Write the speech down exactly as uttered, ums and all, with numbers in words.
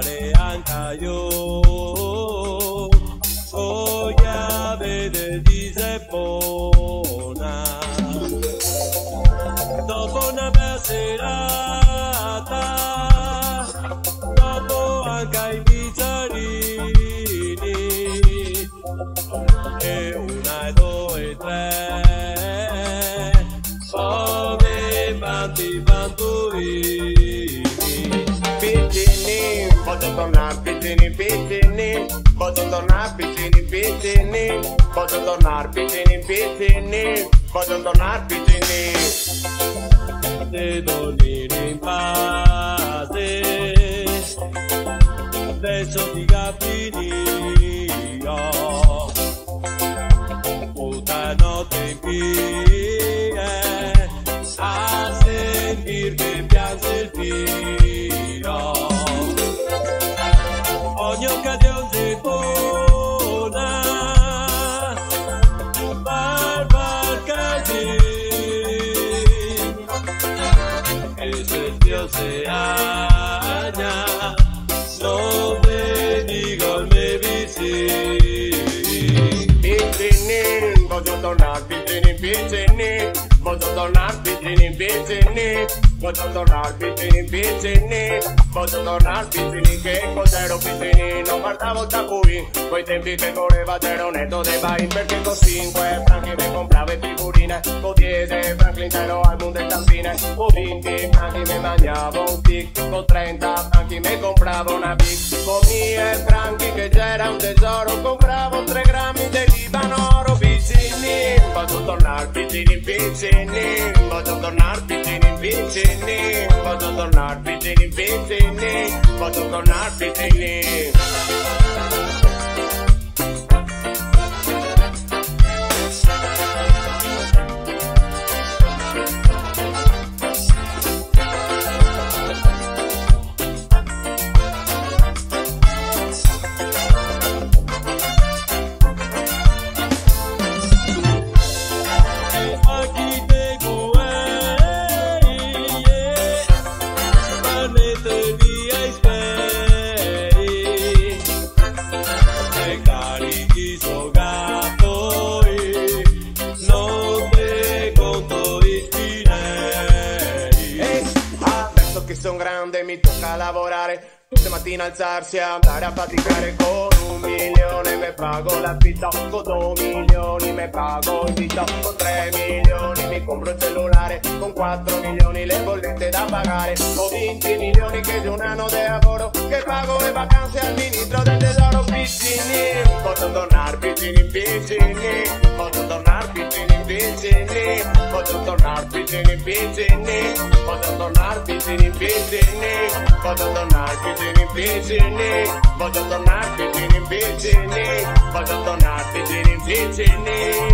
tornare anche io, voglio vedere di se buona. Dopo una bella serata, dopo anche i pizzarini, e una e due e tre, come tanti bambuini. Piccini, voglio tornare piccini, piccini, voglio tornare piccini, piccini, voglio tornare piccini, piccini, voglio tornare piccini. Se dormire in pace, adesso ti capirò, tutta notte qui eh, a sentir che piange il figlio. Ogni occasione si buona per far capire che se Dio si agna non vedi come vicini. Piccini, voglio tornare piccini, piccini, voglio tornare piccini, piccini, voglio tornare piccini, piccini, voglio tornare piccini, che cos'ero piccini, non guardavo da qui, quei tempi che correva c'era un netto dei bain, perché con cinque franchi mi comprava figurine, con dieci franchi intero album de stampine, con venti franchi mi mangiavo un tic, con trenta franchi mi compravo una big, con mille franchi che c'era un tesoro, compravo tre grammi di Libanoro. Piccini, voglio tornare piccini, piccini, voglio tornare piccini, piccini, voglio tornare piccini, piccini, voglio tornare piccini. Sono grande, mi tocca lavorare tutte mattine, alzarsi e andare a faticare. Con un milione me pago la pizza, con due milioni me pago il vitto, con tre milioni mi compro il cellulare, con quattro milioni le bollette da pagare, con venti milioni che di un anno di lavoro che pago le vacanze al ministro del tesoro. Piccini, voglio tornare piccini, piccini, voglio tornare piccini, piccini, voglio tornare piccini, piccini, voglio tornare piccini, piccini, voglio tornare piccini, piccini, voglio tornare piccini, piccini, voglio tornare piccini, piccini.